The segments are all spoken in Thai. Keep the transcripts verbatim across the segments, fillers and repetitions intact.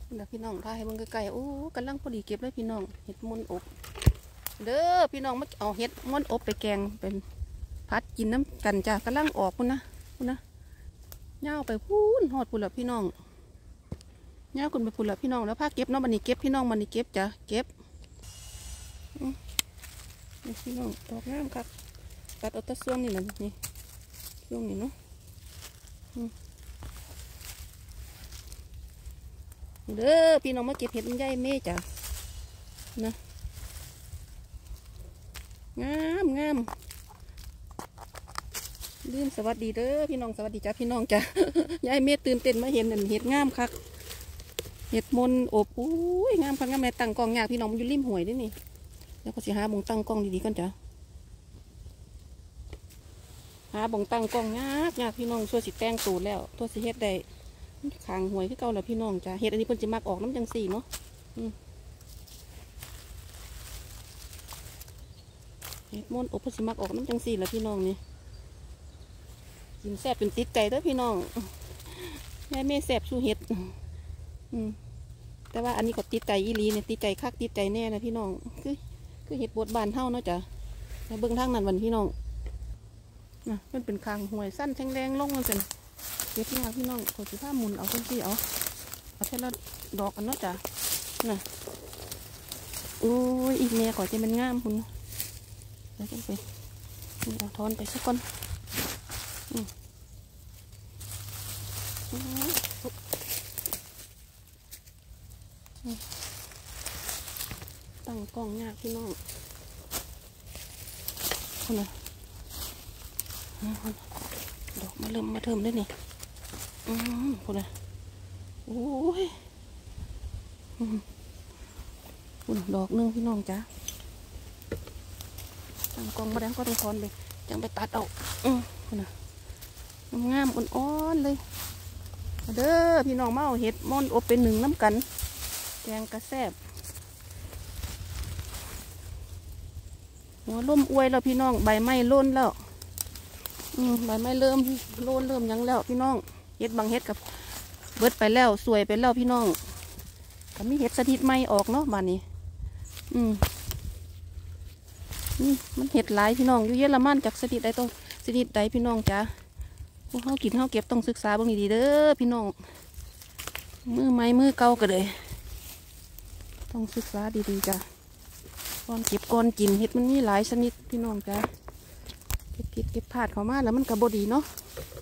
เดี๋ยวพี่น้องถ่ายให้เบิ่งไกลๆโอ้กำลังพอดีเก็บเลยพี่น้องเห็ดมนอบเด้อพี่น้องมาเอาเห็ดมนอบไปแกงเป็นพัดกินน้ำกันจ้ะกำลังออกพุ่นนะพุ่นนะเงาไปพูนหอดพุ่นละพี่น้องเงาคุณไปพุ่นละพี่น้องแล้วผ้าเก็บเนาะมันนี่เก็บพี่น้องมันนี่เก็บจ้ะเก็บนี่พี่น้องดอกงามครับตัดเอาตะช่วงนี่นะนี่ช่วงนี้เนาะเด้อพี่น้องมาเก็บเห็ดมันใหญ่เม่จ้ะนะงามงามลืมสวัสดีเด้อพี่น้องสวัสดีจ้ะพี่น้องจ้ะยายเม่ตื่นเต้นมาเห็นเห็ดงามคักเห็ดมนอบอุ้ยงามคักงามแม่ตั้งกล้องยากพี่น้องมันอยู่ริมห้วยนี่นี่แล้วก็สิหาบงตั้งกล้องดีๆก่อนจ้ะหาบงตั้งกล้องยากยากพี่น้องช่วยสิแต้งตูดแล้วตัวสิเฮ็ดได้ขางหวยคือเก่าแล้วพี่น้องจ้ะเห็ดอันนี้เพิ่นจะมักออกน้ำจังสี่เนาะเห็ดมนอบเพิ่นจะมักออกน้ำจังสี่แล้วพี่น้องนี่กินแซ่บเป็นติดใจเด้อพี่น้องยายเม่แซ่บชูเห็ดอืมแต่ว่าอันนี้ก็ติดใจอีหลีเนี่ยติดใจคักติดใจแน่นะพี่น้องคือคือเห็ดบดบานเท่าเนาะจ้ะในเบื้องทางนั้นวันพี่น้องนะมันเป็นคางห่วยสั้นแทงแรงลงมันเป็นเก็บที่มาพี่น้องขอสิผ้ามุนเอาคนที่เอาเอาแค่ละดอกกันเนาะจ้ะน่ะโอ้ยอีกแม่ขอจะเป็นงามคุณเดี๋ยวจะไปเอาทอนไปสักคนตั้งกล้องยากพี่น้องคนน่ะดอกมาเริ่มมาเทิมได้นี่อืมคนน่ะโอ้ยคุณดอกนึงพี่น้องจ้ะตั้งกล้องมาแล้วก็ต้องทอนเลยจังไปตัดเอาอืมคนน่ะงามอ่อนๆเลยเด้อพี่น้องมาเอาเห็ดมอนอบเป็นหนึ่งน้ำกันแกงกระแซบหัวล่มอวยแล้วพี่น้องใบไม้ล้นแล้วอืมใบไม้เริ่มล้นเริ่มยังแล้วพี่น้องเห็ดบางเห็ดกับเบิดไปแล้วสวยไปแล้วพี่น้องก็มีเห็ดสถิตไม้ออกเนาะบ้านนี้อืมนี่มันเห็ดหลายพี่น้องอยู่เยอรมันจากสถิตใดตัวสถิตใดพี่น้องจ้าพวกเขากินเขาเก็บต้องศึกษาบ้างดีๆเด้อพี่น้องมือไม้มือเก่าก็เลยต้องศึกษาดีๆจ้ะก่อนเก็บก่อนกินเห็ดมันมีหลายชนิดพี่น้องจ้ะเก็บผิดเก็บพลาดเขามาแล้วมันกระบดีเนาะ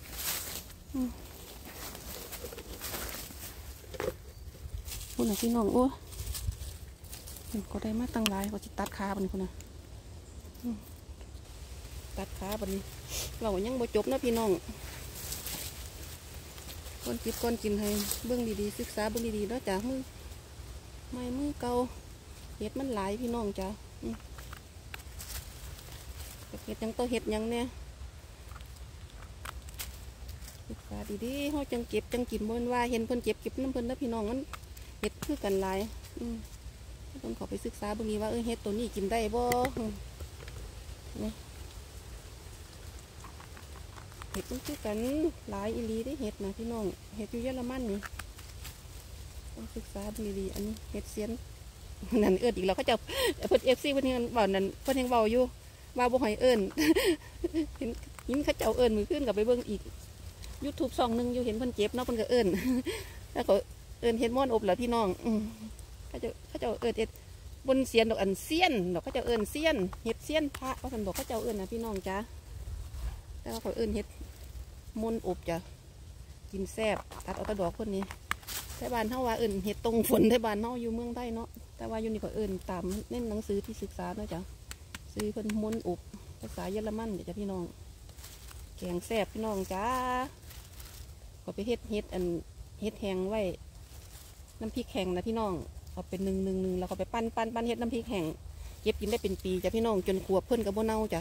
คุณน่ะพี่น้องโอ้ก็ได้มาตั้งหลายก็จะตัดขาบันนี้คุณน่ะตัดขาบันนี้เรายังบ่จบนะพี่น้องก้อนจิบก้อนกินให้เบื้องดีๆศึกษาเบื้องดีๆแล้วจ้ะมือไม้มือเก่าเห็ดมันหลายพี่น้องจ้ะเห็ดยังโตเห็ดยังเนี่ยศึกษาดีๆเขาจังเก็บจังกินบนว่าเห็นเพิ่นเก็บเก็บน้ำเพิ่นแล้วพี่น้องมันเห็ดคือกันหลายต้องขอไปศึกษาเบื้องนี้ว่าเออเห็ดตัวนี้กินได้บ่เนี่ยเห็ดมันคือกันหลายอีหลีได้เห็ดนะพี่น้องเห็ดอยู่เยอรมันนี่ต้องศึกษาดีๆอันนี้เห็ดเซียนนั่นเอิญอีกแล้วเขาจะเพิ่นเอฟซีเพิ่นยังบอกนั่นเพิ่นยังเบาอยู่มาบ่หอยเอิญเห็นยิ้มเขาเจ้าเอิญมือขึ้นกับไปเบิ้งอีกยูทูบซองนึงอยู่เห็นเพิ่นเจ็บเนาะเพิ่นก็เอิญแล้วก็เอิญเห็ดม้อนอบเหรอพี่น้องเขาจะเขาจะเอิญเห็ดบนเซียนดอกอันเซียนดอกเขาจะเอิญเซียนเห็ดเซียนพระเขาสันบอกเขาเจ้าเอิญนะพี่น้องจ้าแต่ว่าเขาเอิญเห็ดมนอบจ้ะกินแซ่บตัดเอาตะดอกคนนี้แต่บ้านเท่าว่าเอิญเห็ดตรงฝนแต่บ้านเท่าอยู่เมืองใต้เนาะแต่ว่าอยู่นี่ก็เอิญตามเน้นหนังสือที่ศึกษาเนาะจ้ะซื้อเพิ่นมนอบภาษาเยอรมันเดี๋ยวจะพี่น้องแกงแซ่บพี่น้องจ้าก็ไปเฮ็ดเฮ็ดอันเฮ็ดแห้งไว้น้ำพริกแห้งนะพี่น้องเอาเป็นหนึ่งหนึ่งหนึ่งแล้วก็ไปปั้นปั้นปั้นเฮ็ดน้ำพริกแห้งเก็บกินได้เป็นปีจ้ะพี่น้องจนขวบเพิ่นกับโบเน่าจ้ะ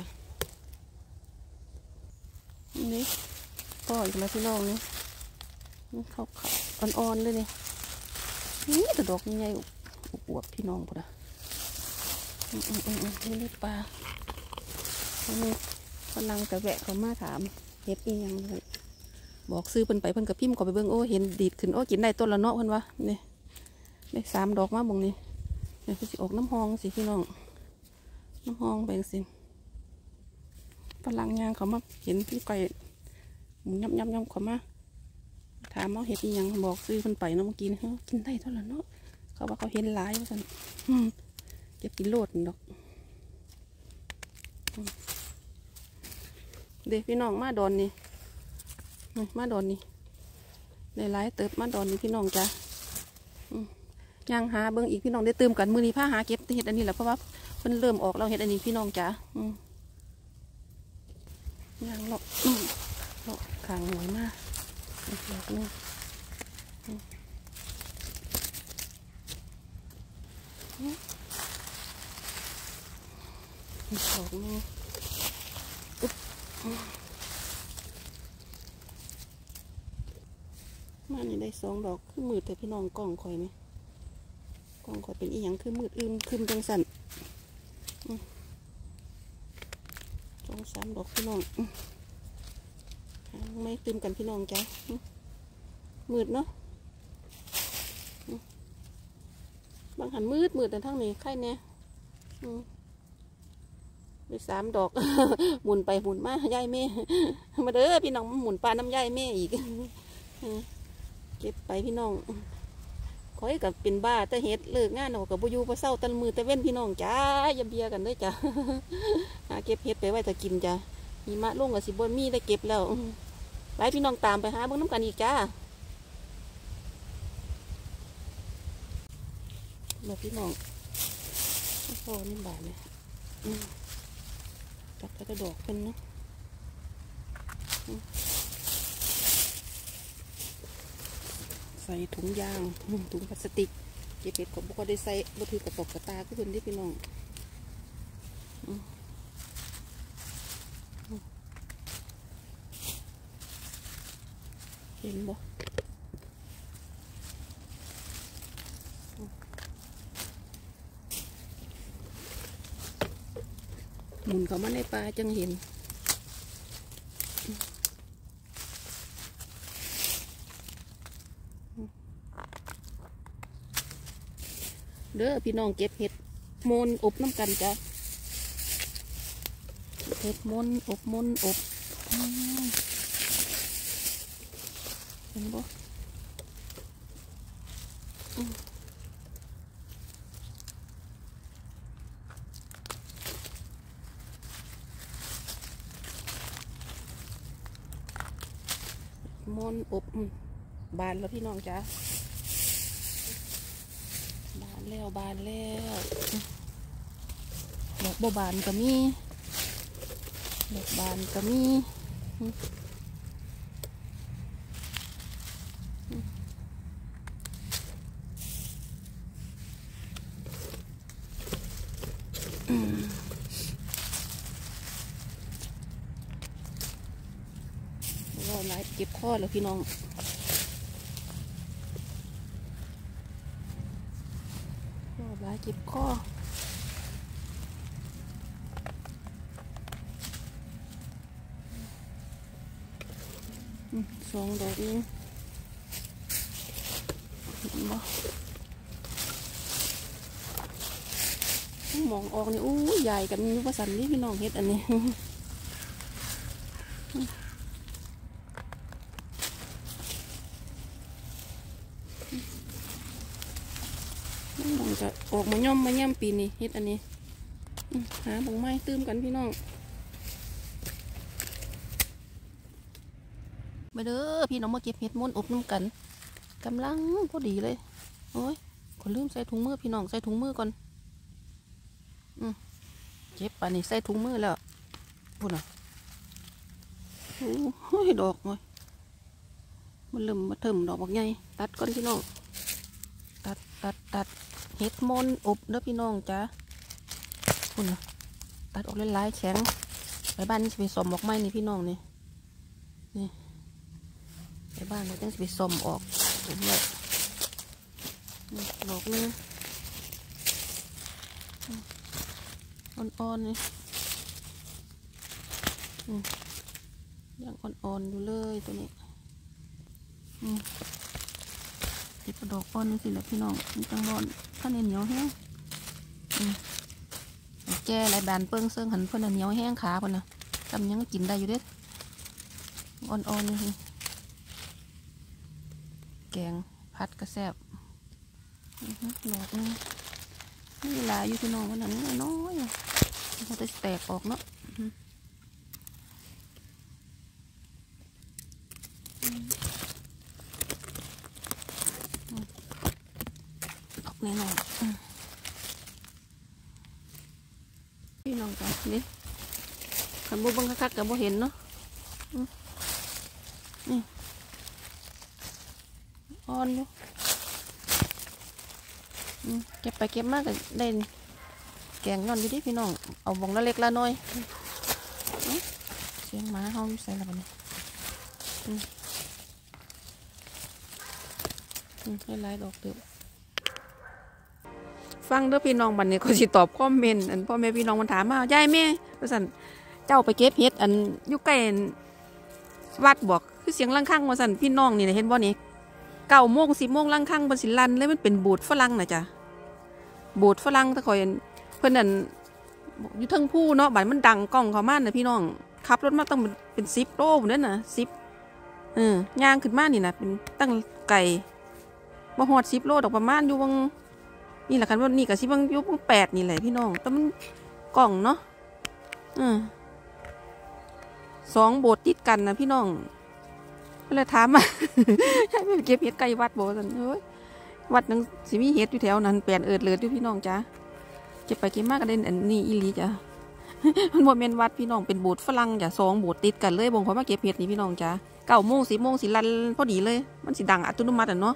นี่ก็อีกแล้วพี่น้องนี่เขาเขาอ่อนๆเลยนี่นี่แต่ดอกใหญ่ๆอวบพี่น้องพอดะอืมอืมอืมนี่นี่ปลานี่กำลังจะแวะเขามาถามเห็ดอีหยังเลยบอกซื้อเพิ่นไปเพิ่นกับพิมพ์ขอไปเบิ่งโอ้เห็นดีดขึ้นโอ้กินได้ต้นละเนาะเพิ่นวะนี่ได้สามดอกมาบงนี้เดี๋ยวคือสิออกน้ำหองสิพี่น้องน้ำหองแบ่งสิฝรั่งยางเขามาเห็นพี่ไก่หมุนย่ำย่ำย่ำเขามาถามเขาเห็ดอีหยังบอกซื้อคนไปเนาะเมื่อกี้เขากินได้เท่าไหร่เนาะเขาว่าเขาเห็นหลายว่าสันเก็บกินโลดดอกเด็กพี่น้องมาดอนนี่มาดอนนี่ในหลายเติบมาดอนนี่พี่น้องจ้ะย่างหาเบิ้งอีกพี่น้องได้เติมกันมือนี้ผ้าหาเก็บเห็ดอันนี้แหละเพราะว่าเพิ่นเริ่มออกแล้วเห็ดอันนี้พี่น้องจ้ะย่างหลอกหลอกขางหน่วยมากหลอกนึงหลอกนึงมานี่ได้สองดอกคือมืดแต่พี่น้องกล้องคอยไหมกล้องคอยเป็นอีหยังคือมืดอึมคืมจังสันสองสามดอกพี่น้องไม่ตื่มกันพี่น้องจ้ะมืดเนาะบางหันมืดมืดแต่ทั้งนี้ไข่เนี่ยไปสามดอกหมุนไปหมุนมาย่ายแม่มาเด้อพี่น้องหมุนปลาน้ำย่ายแม่อีกเก็บไปพี่น้องขอให้กับเป็นบ้าแต่เฮ็ดเลิกงานออกกับบุยูพอเศร้าตันมือแต่เว้นพี่น้องจ้าอย่าเบียกันด้วยจ้าหาเก็บเฮ็ดไปไว้แต่กินจ้ามีมะลงกับสิบนมีได้เก็บแล้วไล่พี่น้องตามไปหาเบื้องน้ำกันอีกจ้าแบบพี่น้องพ่อนี่บาทเนี่ยตัดกระดอกเป็นนะใส่ถุงยางถุงพลาสติกเก็บเห็ดของบุกได้ใส่บะถือกระตกกระตาก็เป็นที่พี่น้องเห็นบ่หมุนเข้ามาในปลาจังเห็นเด้อพี่น้องเก็บเห็ดมนอบน้ำกันจ้ะเห็ดมนอบมนอบเห็นบ่มนอบบานแล้วพี่น้องจ้ะบานแล้วบานแล้วดอกบัวบานก็มีดอกบานก็มีเราไล่เก็บข้อแล้วพี่น้องเราไล่เก็บข้อสองดอกนี้มองออกนี่อู้ใหญ่กันยุบสันนี่พี่น้องเฮ็ดอันนี้มองจะออกมาย่อมมาย่ำปีนี้เฮ็ดอันนี้หาบงไม้ตื้มกันพี่น้องมาเด้อพี่น้องมาเก็บเห็ดม้วนอบน้ำกันกำลังพอดีเลยโอ้ยขอลืมใส่ถุงมือพี่น้องใส่ถุงมือก่อนอืมเก็บป่านนี้ใส่ถุงมือแล้วพูดน่ะโอ้ยดอกเลยมันเริ่มมาเถิมดอกบอกไงตัดก่อนพี่น้องตัดตัดตัดเห็ดม้วนอบเด้อพี่น้องจ้าพูดน่ะตัดออกหลายๆแข็งไปบ้านนี่จะไปสมดอกไม้นี่พี่น้องนี่นี่ไปบ้านเราต้องไปสมออกเรื่อยๆดอกนึงอ่อนๆนี่ยังอ่อนๆอยู่เลยตัวนี้เห็ดกระดอกป้อนนี่สิแหละพี่น้องมันจังบอลข้าวเหนียวแห้งแก่หลายบานเปิ้งเซิงหันเพิ่นเหนียวแห้งขาเพิ่นนะจำยังกินได้อยู่เด็ดอ่อนๆนี่แกงผัดกระแซบดอกนึงนี่ลายอยู่พี่น้องวันนั้นน้อยๆมันจะแตกออกเนาะออกแน่นอนพี่น้องจ้ะนี่ขันบุบังคักๆกับบุเห็นเนาะนี่อ่อนอยู่เก็บไปเก็บมากก็ได้แกงนอนอยู่ดิพี่น้องเอาบงละเล็กละน้อยเสียงหมาเฮาใส่ละบัดนี้ให้ไล่ดอกเดือฟังเด้อพี่น้องบัดนี้เขาสิตอบคอมเมนต์อันพ่อแม่พี่น้องมันถามมายายแม่ว่าซั่นเจ้าไปเก็บเห็ดอันอยู่ใกล้วัดบอกคือเสียงลังคังว่าซั่นพี่น้องนี่เห็นบ่นี่เก้าโมงสิบโมงลังคังบนสิลันเลยมันเป็นบูดฝรั่งนะจ๊ะบูดฝรั่งตะคอยเพื่อนนั่นอยู่ทั้งผู้เนาะบัดมันดังกล้องเขามาน่ะพี่น้องขับรถมาต้องเป็นสิบโลนั่นน่ะสิบเออย่างขึ้นมานี่นะเป็นตั้งไก่บ่หอดสิบโลดอกประมาณอยู่วังนี่แหละคันว่านี่กับสิบวังอยู่วังแปดนี่แหละพี่น้องแต่มันกล่องเนาะอืมสองโบสถ์ติดกันนะพี่น้องก็เลยถามมาให้ไปเก็บเห็ดไก่วัดบอกสันเฮ้ยวัดนึงสิมีเห็ดอยู่แถวนั้นแปลนเอิดเลือดอยู่พี่น้องจ้าเก็บไปเก็บมากก็ได้อันนี้อีหลีจ้ามันโมเมนวัดพี่น้องเป็นโบสถ์ฝรั่งจ้ะสองโบสถ์ติดกันเลยบ่งพอมาเก็บเห็ดนี่พี่น้องจ้าเก้าโมงสิบโมงสิลันพอดีเลยมันสิดังอัตโนมัติอ่ะเนาะ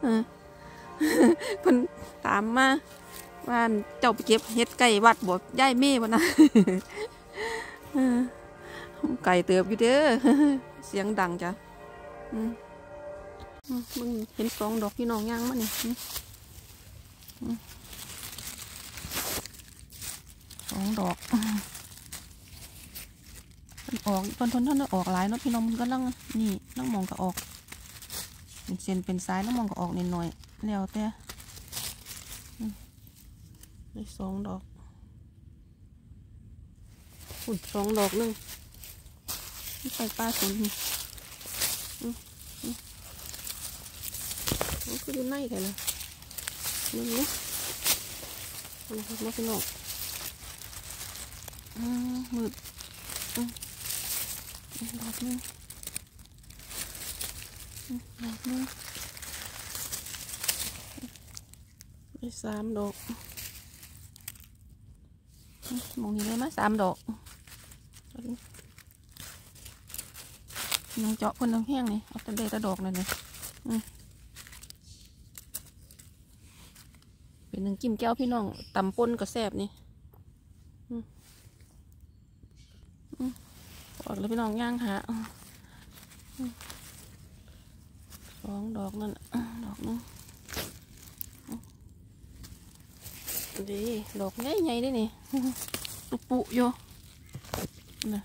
เพิ่นถามมาว่าเจ้าไปเก็บเห็ดไก่วัดบอกย่ายเม่บ่นะไก่เติบอยู่เด้อเสียงดังจ้ะมึงเห็นสองดอกพี่น้องย่างมั้ยนี่สองดอกมันออกตอนทนท่านออกหลายเนาะพี่น้องมันก็นั่งนี่นั่งมองก็ออกเป็นเส้นเป็นสายนั่งมองก็ออกนิดหน่อยแล้วแต่ได้สองดอกอุ่นสองดอกนึงนี่ไปป้าสนนี่มันก็ดูไนกันนะนี่นี่นะครับมาพี่น้องมืดดอกนึงดอกนึงได้สามดอกมองนี่ได้ไหมสามดอกน้องเจาะคนน้ำแห้งนี่เอาแต่เด็ดแต่ดอกเลยเนี่ยเป็นหนึ่งจิ้มแก้วพี่น้องตำป่นกับแซ่บนี่ออกแล้วพี่น้องย่างหาสองดอกนั่นดอกนึงดีดอกใหญ่ๆได้นี่ตุปุอยู่นะ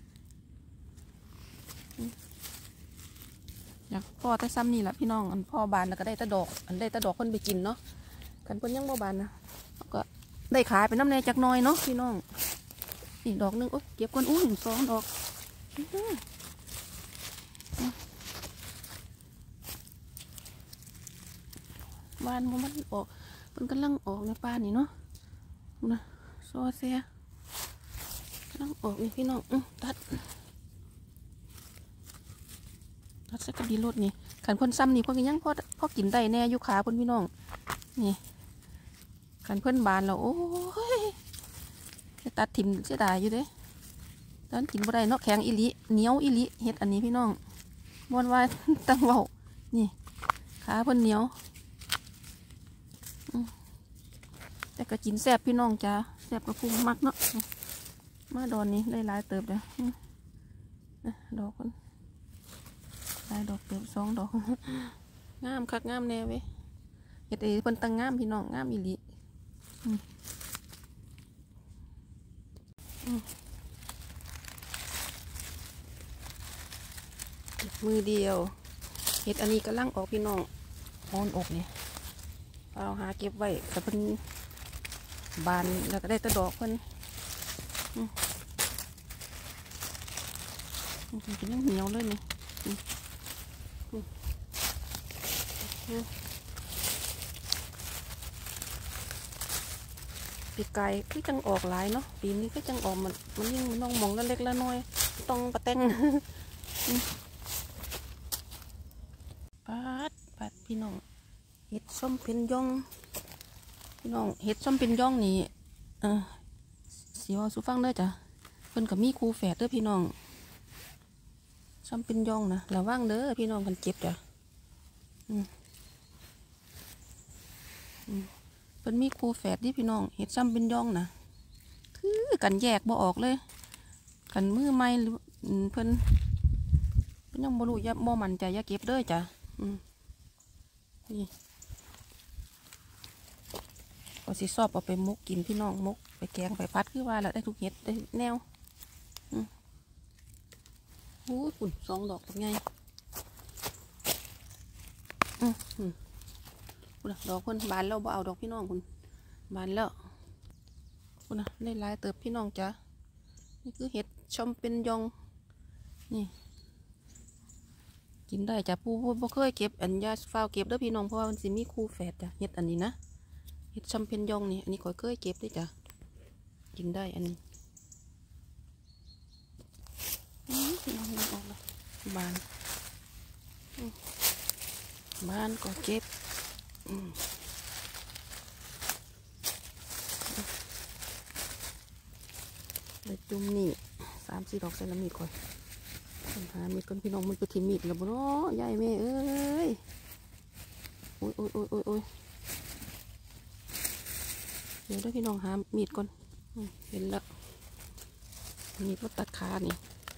อยากพ่อแต่ซ้ำนี่แหละพี่น้องอันพ่อบานแล้วก็ได้แต่ดอกอันได้แต่ดอกคนไปกินเนาะกันเพิ่นยังบ่บานนะก็ได้ขายไปน้ำแน่จักน้อยเนาะพี่น้องนี่ดอกนึงโอ๊ยเก็บก้นอุ้ยสองดอกบานมันออกมันกำลังออกในป่านี่เนาะนะโซเซียกำลังออกนี่พี่น้องตัดตัดสักกระดีรถนี่ขันเพิ่นซ้ำนี่เพิ่นก็ยังพอพอกินได้แน่ยุขาเพิ่นพี่น้องนี่ขันเพิ่นบานแล้วโอ้ยจะตัดถิ่มเสียดายอยู่เด้ตอนกินบ่ได้เนาะแข็งอิลิเหนียวอิลิเฮ็ดอันนี้พี่น้องบนว่าตั้งเบานี่ขาเพิ่นเหนียวแต่ก็กินแซ่บพี่น้องจ้าแซ่บกระพุ้งมักเนาะมาดอนนี้ได้หลายเติบเลยดอกคนหลายดอกเติบสองดอกงามคักงามแน่เว้ยเฮ็ดเอเพิ่นตั้งงามพี่น้องงามอิลิมือเดียวเห็ดอันนี้กำลังออกพี่น้องมอนอกนี่เราหาเก็บไว้แต่เพิ่นบานแล้วก็ได้แต่ดอกเพิ่นเป็นยังเหนียวเลยนี่ปีกไก่ก็จังออกหลายเนาะปีนี้ก็จังออกมันมันยิ่งน้องมองละเล็กละน้อยต้องกระแตงปัดปัดพี่น้องเห็ดส้มเป็นย่องพี่น้องเห็ดส้มเป็นย่องนี่เออสีว่าสุฟังเด้อจ้ะเพิ่นกับมีคูแฝดเด้อพี่น้องส้มเป็นย่องนะระวังเด้อพี่น้องกันเจ็บจ้ะอืมอืมเพิ่นมีคูแฝดที่พี่น้องเห็ดส้มเป็นย่องนะคือกันแยกบ่ออกเลยกันมือไม้หรือเพิ่นเพิ่นยังบ่รู้อย่าบ่มั่นใจอย่าเก็บเด้อจ้ะอืมนี่ก็สิซอบเอาไปมุกกินพี่น้องมุกไปแกงไปพัดคือว่าแล้วได้ทุกเห็ดได้แนวอืมโอ้ยฝุ่นสองดอกเป็นไงอืมอืมคุณดอกคุณบานแล้วบ่เอาดอกพี่น้องคุณบานแล้วคุณนะได้ลายเติบพี่น้องจ้ะนี่คือเห็ดชมเป็นยองนี่กินได้จ้ะปูปูบ่เคยเก็บอันยาฟ้าเก็บเด้อพี่น้องเพราะว่ามันสิมีคู่แฝดจ้ะเห็ดอันนี้นะเห็ดชมเป็นยองนี่อันนี้ข่อยเคยเก็บด้วยจ้ะกินได้อันนี้พี่น้องออกแล้วบานบานก็เก็บเลยจุ่มนี่สามสี่ดอกเซรามิกก่อนหามีดก่อนพี่น้องมันไปถิ่มมีดแล้วบ่เนาะยายแม่เอ้ยโอ้ยโอ้ยโอ้ยโอ้ยโอ้ยเดี๋ยวได้พี่น้องหามีดก่อนเห็นแล้วมีดก็ตัดขานี่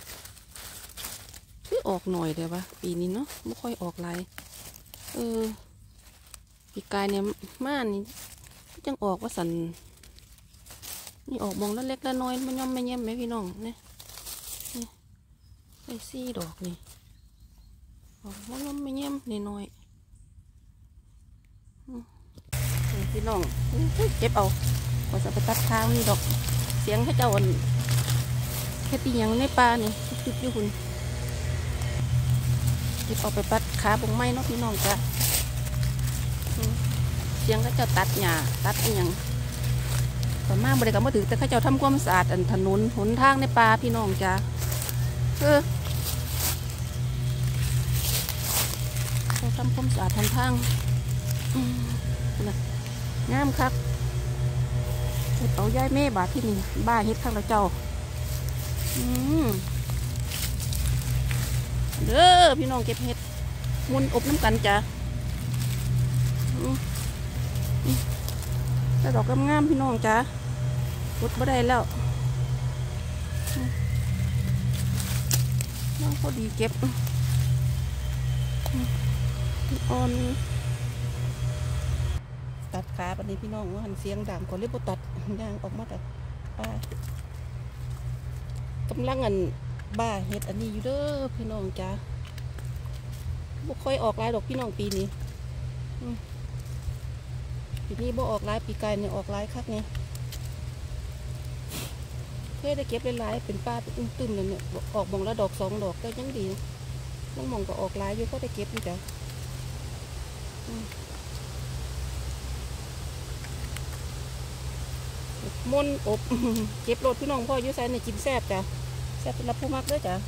คือออกหน่อยเดี๋ยววะปีนี้เนาะไม่ค่อยออกลายเออปีกายเนี่ยม่านนี่จังออกว่าสันนี่ออกมองแล้วเล็กแล้วน้อยมันย่อมไม่เยี่ยมไหมพี่น้องเนี่ยนี่ไอ้ซี่ดอกนี่ออกมันย่อมไม่เยี่ยมนิดหน่อยพี่น้องเจ็บเอาก็จะไปตัดข้าวนี่ดอกเสียงให้เจ้าอันแค่ตีอย่างในป่านี่จุดอยู่คุณเจ็บเอาไปตัดขาบงไม้เนาะพี่น้องจ้ะเสียงเขาเจ้าตัดหญ้าตัดอย่างส่วนมากบริการมาถือแต่เขาเจ้าทำความสะอาดอันถนนหนทางในป่าพี่น้องจ้ะเออเขาทำความสะอาดทางทางงามครับเห็ดเอาย้ายแม่บาทที่นี่บ้าเห็ดข้างละเจ้าอืมเด้อพี่น้องเก็บเห็ดมุนอบน้ำกันจ้ะแต่ดอกงามๆพี่น้องจ้ะพุดมาได้แล้วน้องพอดีเก็บอ่อนตัดขาปันนี้พี่น้องว่าหันเสียงดังกว่าเล็บตัดย่างออกมาแต่ป้ากำลังอันบ้าเห็ดอันนี้อยู่เด้อพี่น้องจ้าบ่ค่อยออกลายดอกพี่น้องปีนี้ปีนี้บ่ออกลายปีกายเนี่ยออกลายคักเนี่ยเคยได้เก็บหลายๆเป็นป้าเป็นตึ้มๆเนี่ยออกมองละดอกสองดอกก็ยังดีน้องมองก็ออกลายอยู่ก็ได้เก็บอยู่จ้ะมนอบเก็บโรดพี่น้องพ่อยุ่ยใส่ในกินแซ่บจ้ะแซ่บเป็นรับผู้มักด้วยจ้ะ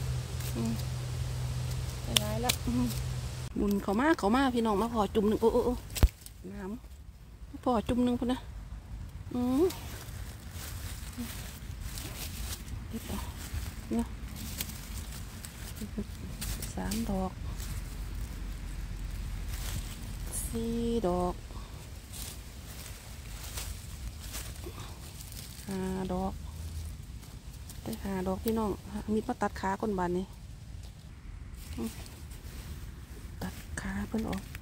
หลายแล้วบุญเขามาเขามาพี่น้องมาพอจุ่มหนึ่งโอ้โอ้น้ำพอจุ่มหนึ่งพุ่นนะอืมเนี่ยสามดอกสี่ดอกห้าดอกได้ห้าดอกพี่น้องมีดมาตัดขาคนบานนี่ตัดขาเพิ่นออก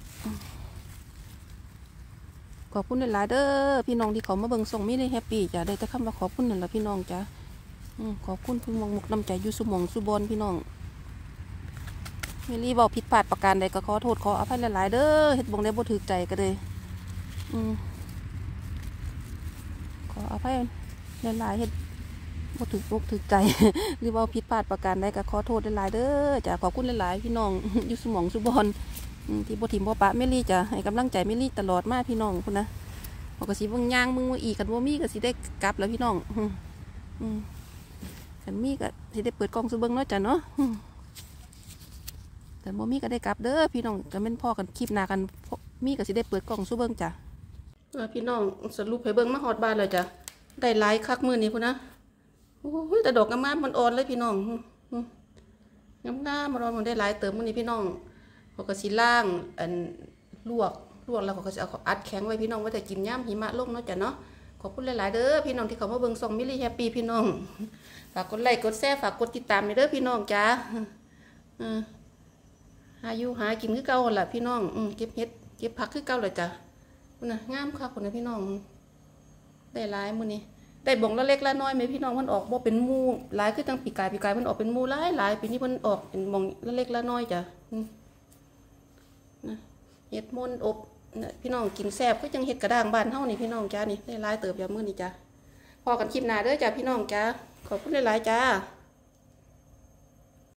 ขอบคุณหลายๆเด้อพี่น้องที่เขามาเบิ่งส่งมิได้แฮปปี้จ้ะได้แต่คำว่าขอบคุณนั่นแหละพี่น้องจ้ะขอบคุณพึ่งมองมุกน้ำใจอยู่สุมองสุบอนพี่น้องมิลี่บอกผิดพลาดประการใดก็ขอโทษขออภัยหลายๆเด้อเฮ็ดบ่งได้บ่ถูกใจก็เลยอืมขออภัยหลายๆเฮ็ดบ่ถูกอกถูกใจ หรือว่าผิดพลาดประการใดก็ขอโทษหลายๆเด้อจ้ะขอบคุณหลายๆพี่น้อง อยู่สมองสุบอนที่บ่ถิ่มบ่ปะมิลี่จ้ะให้กำลังใจมิลี่ตลอดมาพี่น้องพุ่นนะเขาก็สิเบิ่งย่างมึงว่าอีกกันบ่มีก็สิได้กลับแล้วพี่น้องอืมกันมีก็สิได้เปิดกล้องซุเบิ่งเนาะจ้ะเนาะกันบ่มีก็ได้กลับเด้อพี่น้องก็แม่นพ่อกันคลิปหน้ากันมีก็สิได้เปิดกล้องซุเบิ่งจ้ะพี่น้องสรุปให้เบิ่งมาฮอดบ้านเลยจ้ะได้หลายคักมื้อนี้พุ่นนะโอ้ยแต่ดอกงามๆมันอ่อนเลยพี่น้องงามๆมันอ่อนมันได้หลายเติมมื้อนี้พี่น้องเขาก็สิล้างอันลวกลวกแล้วเขาก็จะเอาอัดแข็งไว้พี่น้องไว้แต่กินย่ำหิมะลงเนาะจ้ะเนาะขอบคุณหลายๆเด้อพี่น้องที่เขามาเบิ่งส่องมิลลี่แฮปปี้พี่น้องฝากกดไลค์กดแชร์ฝากกดติดตามเด้อพี่น้องจ้าหาอยู่หากินคือเก่าแหละพี่น้องเก็บเห็ดเก็บผักคือเก่าเลยจ้ะนะงามค่ะคนนะพี่น้องได้หลายมื้อนี้ได้บ่งละเล็กละน้อยไหมพี่น้องมันออกบ่เป็นหมู่หลายคือตั้งปีกายปีกายมันออกเป็นหมู่หลายหลายปีนี้มันออกเป็นบ่งละเล็กละน้อยจ้ะนะเห็ดมนอบพี่น้องกินแซ่บก็จังเห็ดกระด้างบ้านเฮานี่พี่น้องจ้านี่ได้หลายเติบยามมื้อนี้จ้ะพอกันคลิปหน้าเด้อจ้ะพี่น้องจ้าขอบคุณหลายๆจ้า